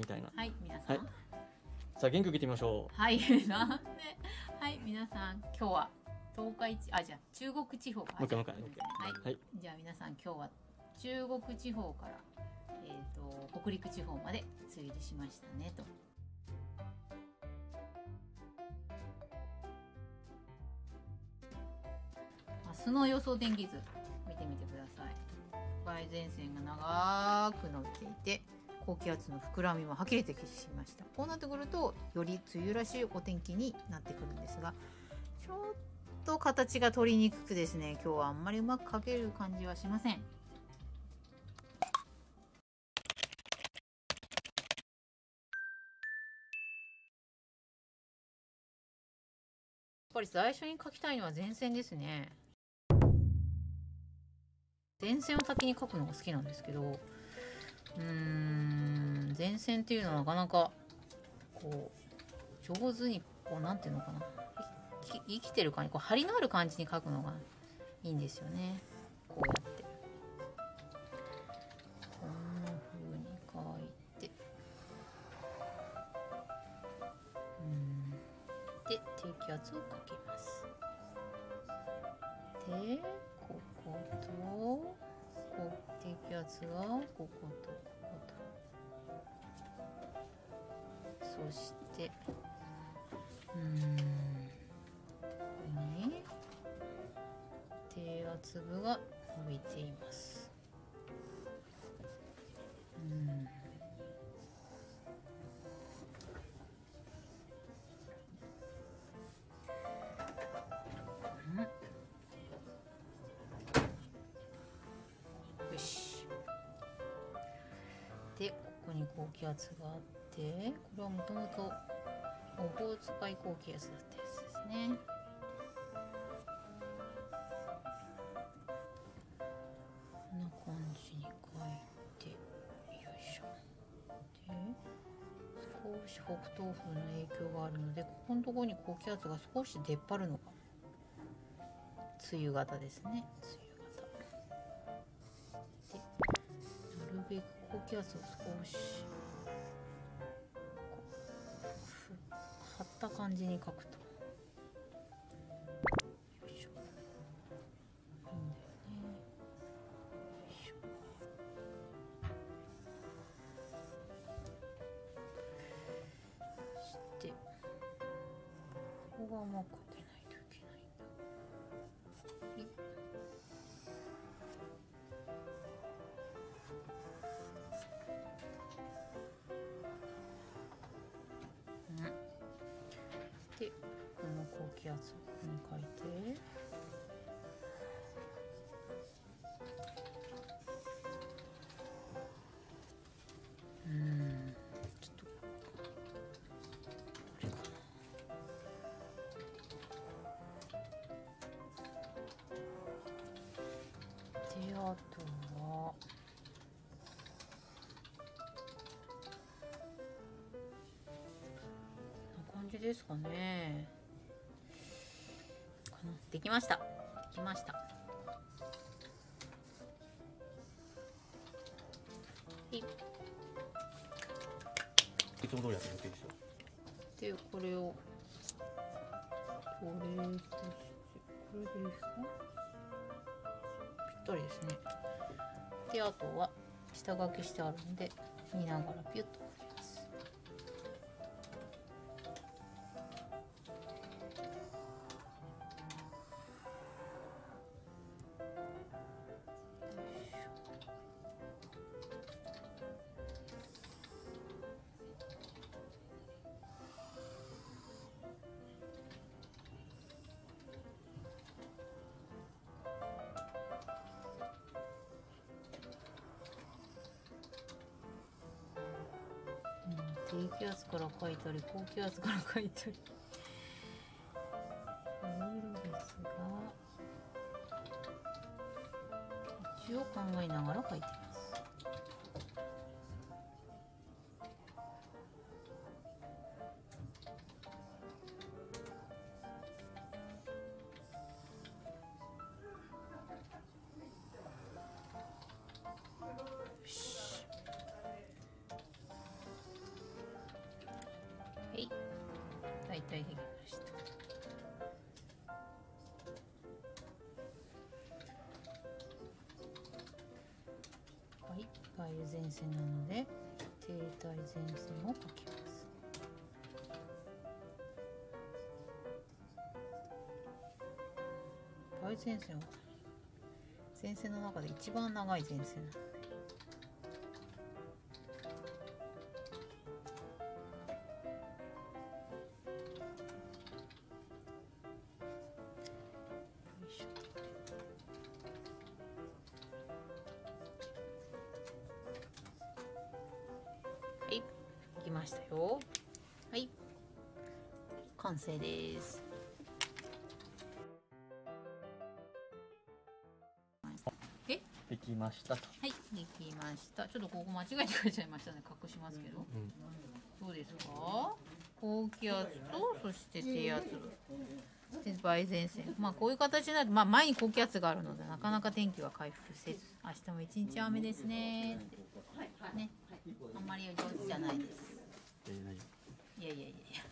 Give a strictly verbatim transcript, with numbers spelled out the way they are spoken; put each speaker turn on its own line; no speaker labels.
たいな。
はい、皆さん。
はい、さあ元気受けてみましょう。
はい、なんで、はい、皆さん、今日は東海地、あ、じゃあ中国地方から。
もう一回もう一回。
はい、
はい、
じゃあ皆さん、今日は中国地方から、えっと、北陸地方まで梅雨入りしましたねと。明日の予想天気図見てみてください。梅雨前線が長く伸びていて、高気圧の膨らみもはっきりとしました。こうなってくるとより梅雨らしいお天気になってくるんですが、ちょっと形が取りにくくですね、今日はあんまりうまく描ける感じはしません。やっぱり最初に描きたいのは前線ですね。前線を先に描くのが好きなんですけど、うーん、前線っていうのはなかなかこう上手にこうなんていうのかな、生きてる感じ、こう張りのある感じに描くのがいいんですよね。こうやってこんな風に描いて、うんで低気圧をかけます。でこことこう低気圧がこことここと、そしてうんここに低圧部が伸びています。うんよし。でここに高気圧があって、これはもともとオホーツク海高気圧だったやつですね。こんな感じに書いて、よいしょ。で少し北東風の影響があるので、ここのところに高気圧が少し出っ張るのが梅雨型ですね。梅雨型で、なるべく高気圧を少し張った感じに書くと、よいしょ、いいんだよね。よいしょ。そしてここがうまく当てないといけないんだ。はい、でこの高気圧をここに書いて、うんちょっとこれかな。であとはこんな感じですかね。かな、できました。できました。い
いつも通りやっても OK ですよ。
でこれをこれとして、これでいいですか？ぴったりですね。であとは下書きしてあるんで見ながらピュッと書きます。低気圧から書いたり高気圧から書いたりいろいろですが、一応考えながら書いています。よし。 い、大体できました。はい、梅雨前線なので停滞前線をかけます。梅雨前線は前線の中で一番長い前線なので、はい、できましたよ。はい、完成です。え、
できましたと。
はい、できました。ちょっとここ間違えて書いちゃいましたね。隠しますけど。
うん、
どうですか？高気圧と、そして低圧で梅雨前線。まあこういう形になると、まあ前に高気圧があるのでなかなか天気は回復せず、明日も一日雨ですね。ね、あんまり上手じゃないです。
えー、何？
いやいやいやいや。